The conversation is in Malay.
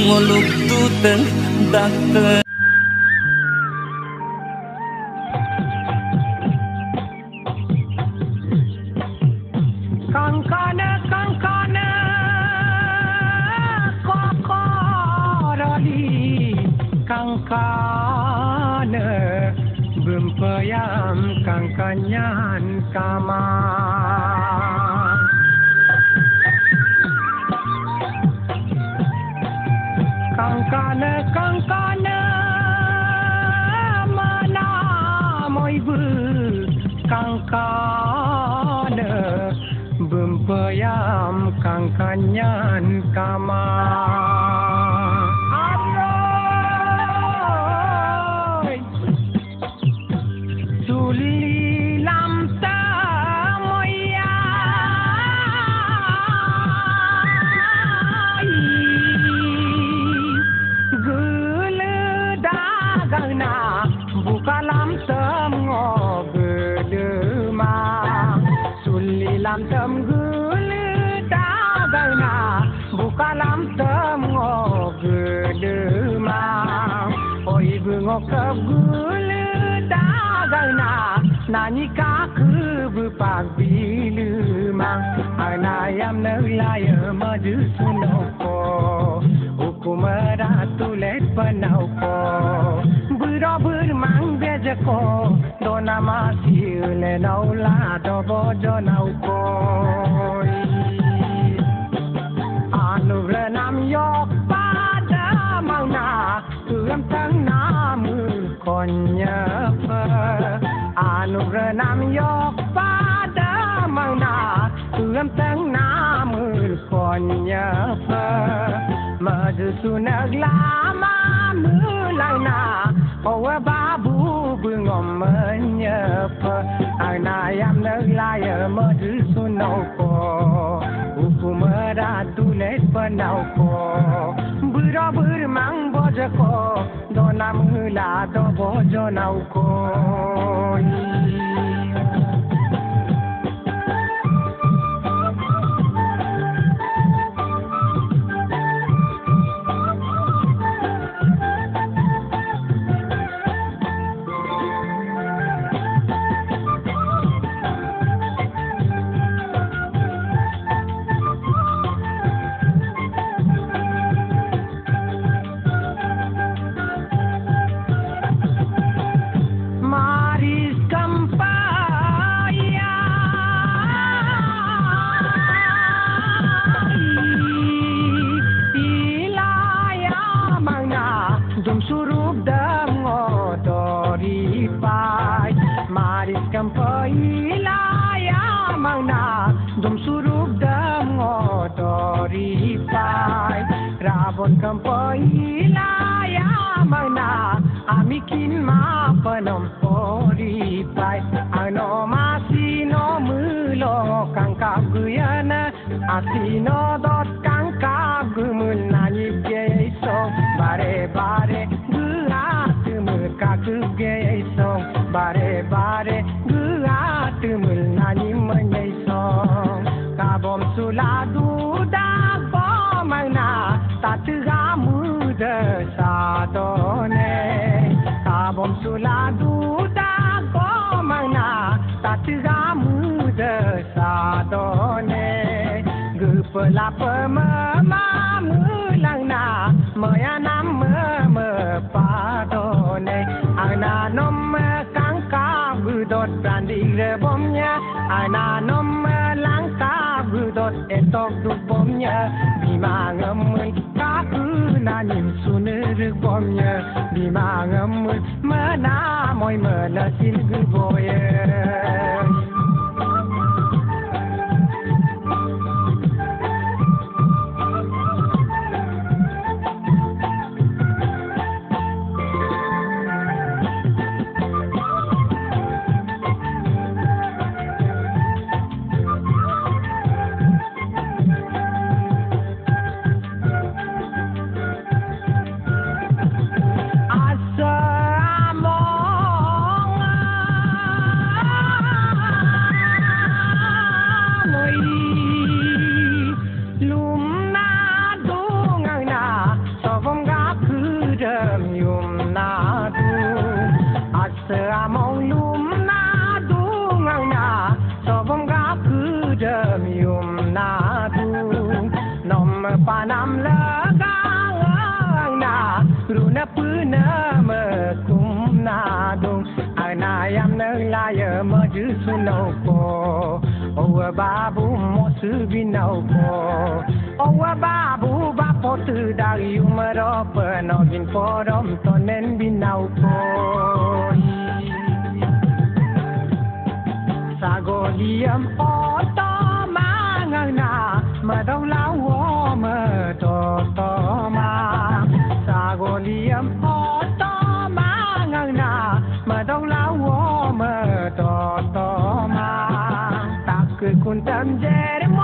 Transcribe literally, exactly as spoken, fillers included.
ngolok tuteng dakter kankana kankana kokoroli kankana bempayam kangkanyan kama kankana kankana mana moibu kankana bempayam kangkanyan kama aroy suli lam ta moya gule dagana bukalam tem ngobedema suli lam tem gule dagana bukalam tem ngobedema oi bengok gule dagana nani kaku bupak biluma anayam nelaya maju sunoko hukumara tulet panauko bura bermang bejako dona masih le naula dobo jonauko anu renam yok pada mauna tuam tang namu konya anu renam yok pada mauna tuam tang namu konya maju sunag lama mulana owa babu bungom menyapa anayam naglaya maju sunoko hukumara tulet panauko bura bermang bojako dona mula do bojonauko Kampaiilaya mangna dum surup dam ngodori pai rabon kampaiilaya mangna amikin ma panom pori pai ano masino mulo kangkap guyana asino dot kangkap gumul nani geiso bare bare gua tumul kaku geiso bare bare tumul nani menyai song kabom suladu dak pomangna tatuga muda sadone kabom suladu dak pomangna tatuga muda sadone gupela pemama mulangna moyanam me padone ana nom kangkap budot branding rebomnya ana nom langkap budot etok dubomnya bima ngemun kaku nanim sunir bomnya bima ngemun mena moy menasin guboye laya maju sunoko owa babu mosu binoko owa babu bapotu dari umaro penogin forum tonen binauko sagoliam oto mangana madau lawo madoto ma sagoliam oto mangana madau lawo madoto ma tak kun tam jere